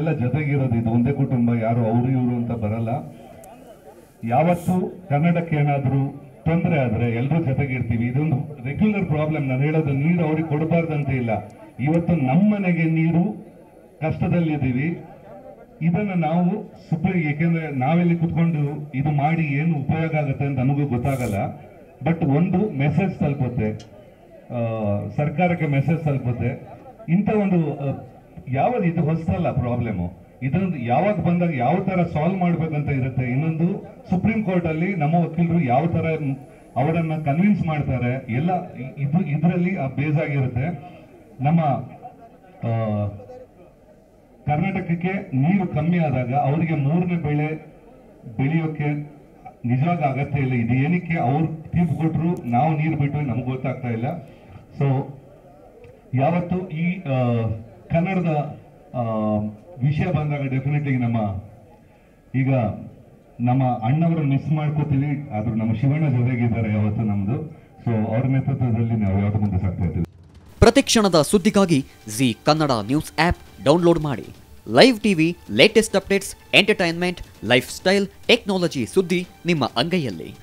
ಎಲ್ಲ ಜೊತೆಗಿರೋದು, ಇದು ಒಂದೇ ಕುಟುಂಬ, ಯಾರು ಅವರು ಇವರು ಅಂತ ಬರಲ್ಲ. ಯಾವತ್ತು ಕನ್ನಡಕ್ಕೆ ಏನಾದರೂ ತೊಂದರೆ ಆದ್ರೆ ಎಲ್ಲರೂ ಜೊತೆಗಿರ್ತೀವಿ. ಇದೊಂದು ರೆಗ್ಯುಲರ್ ಪ್ರಾಬ್ಲಮ್. ನಾನು ಹೇಳೋದು ನೀರು ಅವ್ರಿಗೆ ಕೊಡಬಾರ್ದಂತ ಇಲ್ಲ. ಇವತ್ತು ನಮ್ಮ ಮನೆಗೆ ನೀರು ಕಷ್ಟದಲ್ಲಿದ್ದೀವಿ. ಇದನ್ನು ನಾವು ಯಾಕೆಂದ್ರೆ ನಾವೆಲ್ಲಿ ಕುತ್ಕೊಂಡು ಇದು ಮಾಡಿ ಏನು ಉಪಯೋಗ ಆಗುತ್ತೆ ಅಂತ ನಮಗೂ ಗೊತ್ತಾಗಲ್ಲ. ಬಟ್ ಒಂದು ಮೆಸೇಜ್ ತಲುಪುತ್ತೆ, ಸರ್ಕಾರಕ್ಕೆ ಮೆಸೇಜ್ ತಲುಪುತ್ತೆ. ಇಂಥ ಒಂದು ಯಾವ್ದು ಇದು ಹೊಸದಲ್ಲ ಪ್ರಾಬ್ಲಮ್. ಇದೊಂದು ಯಾವಾಗ ಬಂದಾಗ ಯಾವ ತರ ಸಾಲ್ವ್ ಮಾಡ್ಬೇಕಂತ ಇರುತ್ತೆ. ಇನ್ನೊಂದು ಸುಪ್ರೀಂ ಕೋರ್ಟ್ ಅಲ್ಲಿ ನಮ್ಮ ವಕೀಲರು ಯಾವ ತರ ಅವರನ್ನ ಕನ್ವಿನ್ಸ್ ಮಾಡ್ತಾರೆ ಎಲ್ಲ ಇದರಲ್ಲಿ ಬೇಸ್ ಆಗಿರುತ್ತೆ. ನಮ್ಮ ಕರ್ನಾಟಕಕ್ಕೆ ನೀರು ಕಮ್ಮಿ ಆದಾಗ ಅವರಿಗೆ ಮೂರನೇ ಬೆಳೆ ಬೆಳೆಯೋಕೆ ನಿಜವಾಗ ಅಗತ್ಯ ಇಲ್ಲ. ಇದು ಏನಕ್ಕೆ ಅವ್ರು ತೀರ್ಪು ಕೊಟ್ಟರು, ನಾವು ನೀರು ಬಿಟ್ಟು ನಮ್ಗೆ ಗೊತ್ತಾಗ್ತಾ ಇಲ್ಲ. ಸೊ ಯಾವತ್ತು ಈ ಕನ್ನಡದ ವಿಷಯ ಬಂದಾಗ ಡೆಫಿನೆಟ್ಲಿ ಈಗ ನಮ್ಮ ಅಣ್ಣವರು ಮಿಸ್ ಮಾಡ್ಕೋತೀವಿ. ಆದ್ರೂ ನಮ್ಮ ಶಿವಣ್ಣ ಜೊತೆಗಿದ್ದಾರೆ ಯಾವತ್ತು ನಮ್ದು. ಸೊ ಅವ್ರ ನೇತೃತ್ವದಲ್ಲಿ ನಾವು ಯಾವತ್ತು ಮುಂದೆ ಸಾಗ್ತಾ ಇದ್ದೀವಿ. ಪ್ರತಿಕ್ಷಣದ ಸುದ್ದಿಗಾಗಿ Zee Kannada news app download ಮಾಡಿ. Live TV, latest updates, entertainment, lifestyle, technology ಸುದ್ದಿ ನಿಮ್ಮ ಅಂಗೈಯಲ್ಲಿ.